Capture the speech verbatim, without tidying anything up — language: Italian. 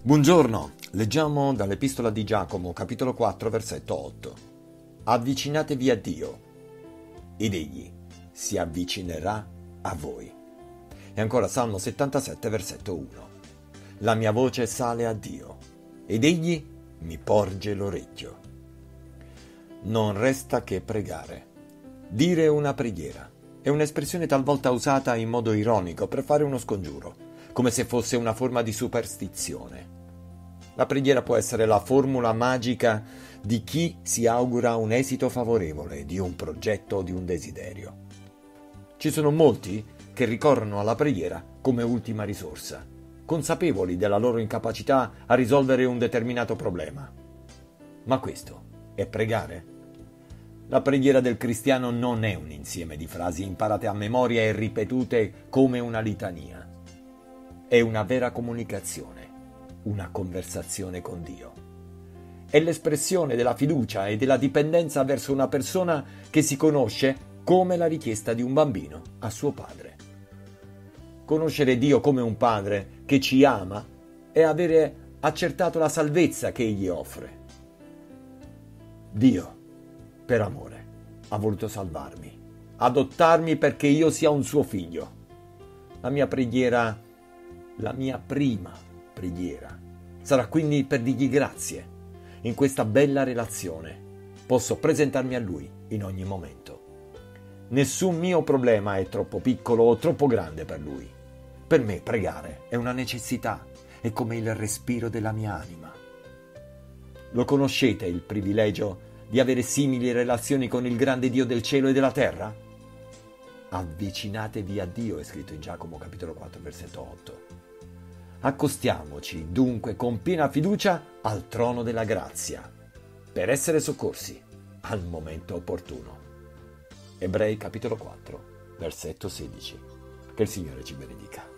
Buongiorno, leggiamo dall'Epistola di Giacomo, capitolo quattro, versetto otto. Avvicinatevi a Dio, ed Egli si avvicinerà a voi. E ancora Salmo settantasette, versetto uno. La mia voce sale a Dio, ed Egli mi porge l'orecchio. Non resta che pregare. Dire una preghiera è un'espressione talvolta usata in modo ironico per fare uno scongiuro, come se fosse una forma di superstizione. La preghiera può essere la formula magica di chi si augura un esito favorevole di un progetto o di un desiderio. Ci sono molti che ricorrono alla preghiera come ultima risorsa, consapevoli della loro incapacità a risolvere un determinato problema. Ma questo è pregare? La preghiera del cristiano non è un insieme di frasi imparate a memoria e ripetute come una litania. È una vera comunicazione. Una conversazione con Dio. È l'espressione della fiducia e della dipendenza verso una persona che si conosce come la richiesta di un bambino a suo padre. Conoscere Dio come un padre che ci ama è avere accertato la salvezza che Egli offre. Dio, per amore, ha voluto salvarmi, adottarmi perché io sia un suo figlio. La mia preghiera, la mia prima preghiera sarà quindi per dirgli grazie. In questa bella relazione posso presentarmi a Lui in ogni momento. Nessun mio problema è troppo piccolo o troppo grande per Lui. Per me pregare è una necessità, è come il respiro della mia anima. Lo conoscete il privilegio di avere simili relazioni con il grande Dio del cielo e della terra? Avvicinatevi a Dio, è scritto in Giacomo capitolo quattro, versetto otto. Accostiamoci dunque con piena fiducia al trono della grazia, per essere soccorsi al momento opportuno. Ebrei capitolo quattro, versetto sedici. Che il Signore ci benedica.